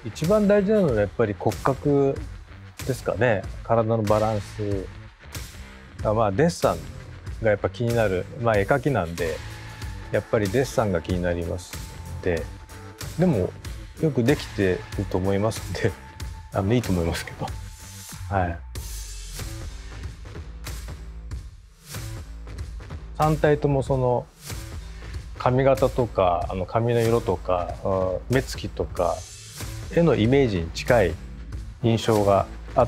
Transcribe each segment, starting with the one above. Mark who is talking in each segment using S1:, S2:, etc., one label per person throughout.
S1: 一番大事なのはやっぱり骨格ですかね。体のバランス。まあデッサンがやっぱ気になる。まあ絵描きなんでやっぱりデッサンが気になりますでもよくできてると思いますんでいいと思いますけど。はい。3体ともその髪型とか髪の色とか目つきとか絵のイメージに近い印象があって、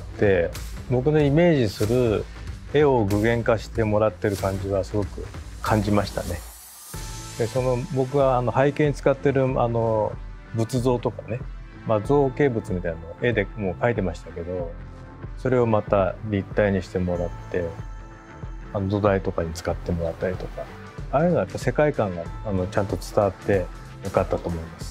S1: 僕のイメージする絵を具現化してもらってる感じはすごく感じましたね。で僕が背景に使ってる仏像とかね、造形物みたいなのを絵でもう描いてましたけど、それをまた立体にしてもらって土台とかに使ってもらったりとか、ああいうのはやっぱ世界観がちゃんと伝わってよかったと思います。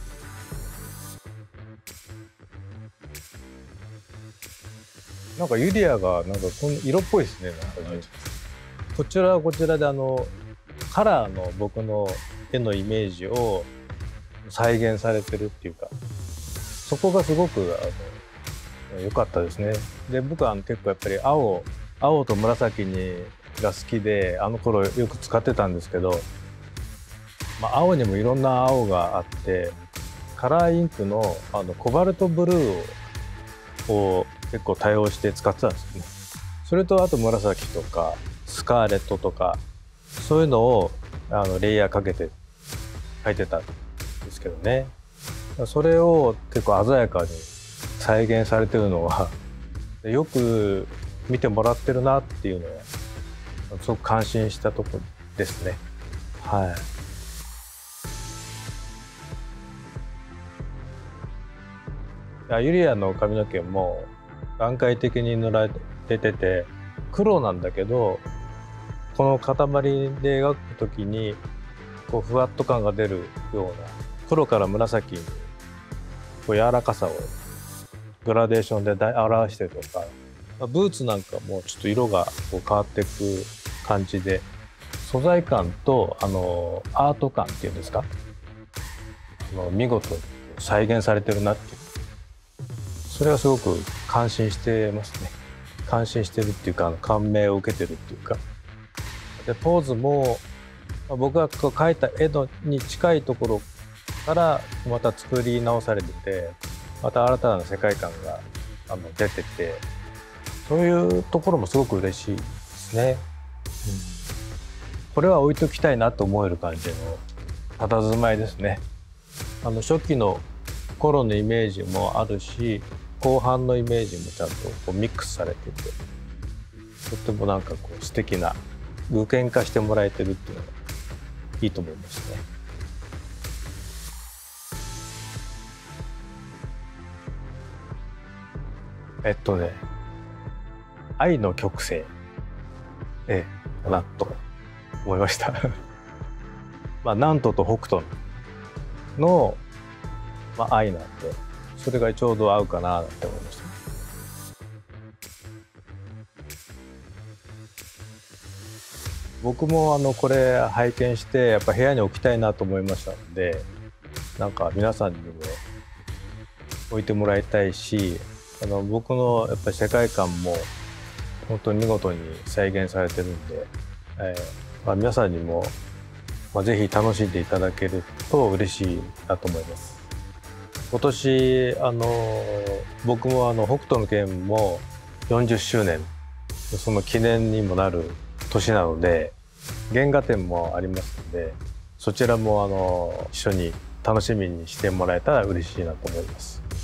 S1: なんかユリアがなんか色っぽいですね。なんかね、こちらはこちらでカラーの僕の絵のイメージを再現されてるっていうか、そこがすごく良かったですね。で僕は結構やっぱり青と紫が好きで頃よく使ってたんですけど、青にもいろんな青があって、カラーインクのコバルトブルーを結構多用して使ってたんですよね。それとあと紫とかスカーレットとかそういうのをレイヤーかけて描いてたんですけどね。それを結構鮮やかに再現されてるのはよく見てもらってるなっていうのはすごく感心したところですね。はい。ユリアの髪の毛も段階的に塗られてて黒なんだけど、この塊で描くときにこうふわっと感が出るような黒から紫にこう柔らかさをグラデーションで表してるとか、ブーツなんかもちょっと色がこう変わっていく感じで、素材感とアート感っていうんですか、見事に再現されてるなっていう、それはすごく感心してますね。感心してるっていうか感銘を受けてるっていうか、でポーズも僕が描いた絵に近いところからまた作り直されてて、また新たな世界観が出てて、そういうところもすごく嬉しいですね。これは置いときたいなと思える感じの佇まいですね。初期の頃のイメージもあるし、後半のイメージもちゃんとこうミックスされてて、とってもなんかこう素敵な具現化してもらえてるっていうのがいいと思いますね。愛の曲線、かなと思いました。南斗と北斗の、愛なんで、それがちょうど合うかなって思いました。僕もこれ拝見してやっぱ部屋に置きたいなと思いましたので、なんか皆さんにも置いてもらいたいし、僕のやっぱり世界観も本当に見事に再現されてるんで、皆さんにも、ぜひ楽しんでいただけると嬉しいなと思います。今年僕も北斗の拳も40周年、その記念にもなる年なので、原画展もありますので、そちらも一緒に楽しみにしてもらえたら嬉しいなと思います。